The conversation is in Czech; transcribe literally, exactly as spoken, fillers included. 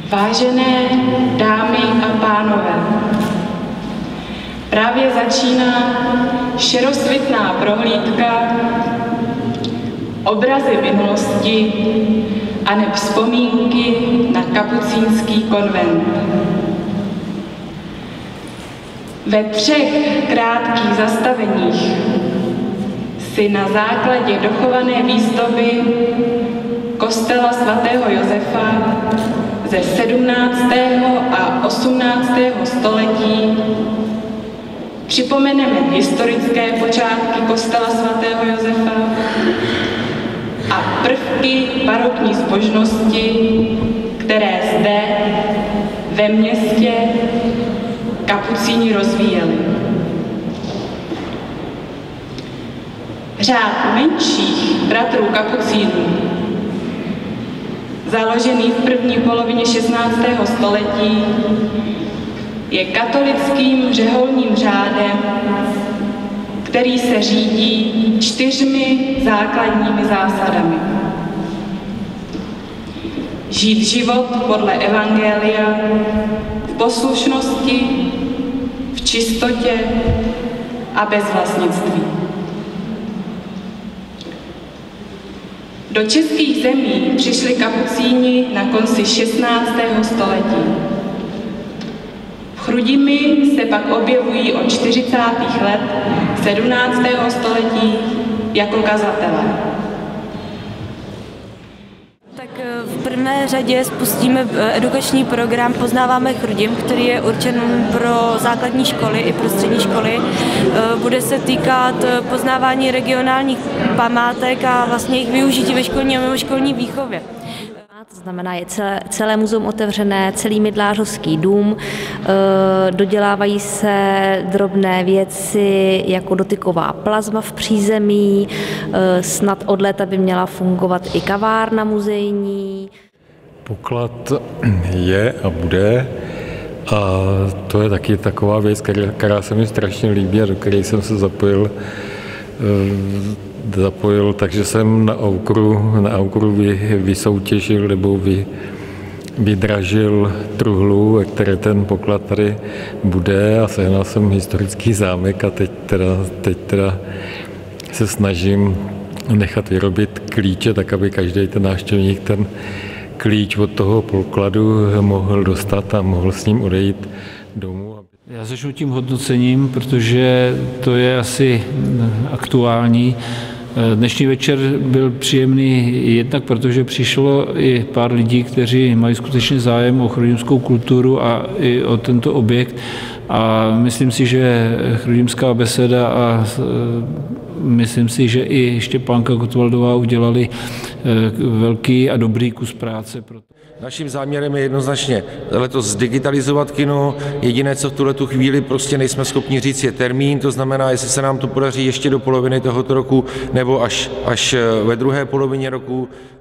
Vážené dámy a pánové, právě začíná širosvitná prohlídka obrazy minulosti a neb vzpomínky na kapucínský konvent. Ve třech krátkých zastaveních si na základě dochované výzdoby kostela svatého Josefa ze sedmnáctého a osmnáctého století připomeneme historické počátky kostela svatého Josefa a prvky barokní zbožnosti, které zde ve městě kapucíni rozvíjeli. Řád menších bratrů kapucínů, založený v první polovině šestnáctého století, je katolickým řeholním řádem, který se řídí čtyřmi základními zásadami. Žít život podle evangelia v poslušnosti, v čistotě a bez vlastnictví. Do českých zemí přišli kapucíni na konci šestnáctého století. V Chrudimi se pak objevují od čtyřicátých let sedmnáctého století jako kazatelé. Tak v prvé řadě spustíme edukační program Poznáváme Chrudim, který je určen pro základní školy i pro střední školy. Bude se týkat poznávání regionálních památek a vlastně jejich využití ve školní a mimoškolní výchově. To znamená, je celé, celé muzeum otevřené, celý Mydlářovský dům, dodělávají se drobné věci jako dotyková plazma v přízemí, snad od léta by měla fungovat i kavárna muzejní. Poklad je a bude a to je taky taková věc, která, která se mi strašně líbí a do které jsem se zapojil zapojil, takže jsem na Aukru, na Aukru vy, vysoutěžil nebo vy, vydražil truhlu, ve které ten poklad tady bude a sehnal jsem historický zámek a teď teda, teď teda se snažím nechat vyrobit klíče, tak aby každý ten návštěvník ten klíč od toho pokladu mohl dostat a mohl s ním odejít domů. Já začnu tím hodnocením, protože to je asi aktuální. Dnešní večer byl příjemný jednak, protože přišlo i pár lidí, kteří mají skutečně zájem o chrudimskou kulturu a i o tento objekt. A myslím si, že Chrudimská beseda a myslím si, že i Štěpánka Gottwaldová udělali velký a dobrý kus práce. Naším záměrem je jednoznačně letos zdigitalizovat kino. Jediné, co v tuhletu chvíli prostě nejsme schopni říct, je termín. To znamená, jestli se nám to podaří ještě do poloviny tohoto roku nebo až, až ve druhé polovině roku.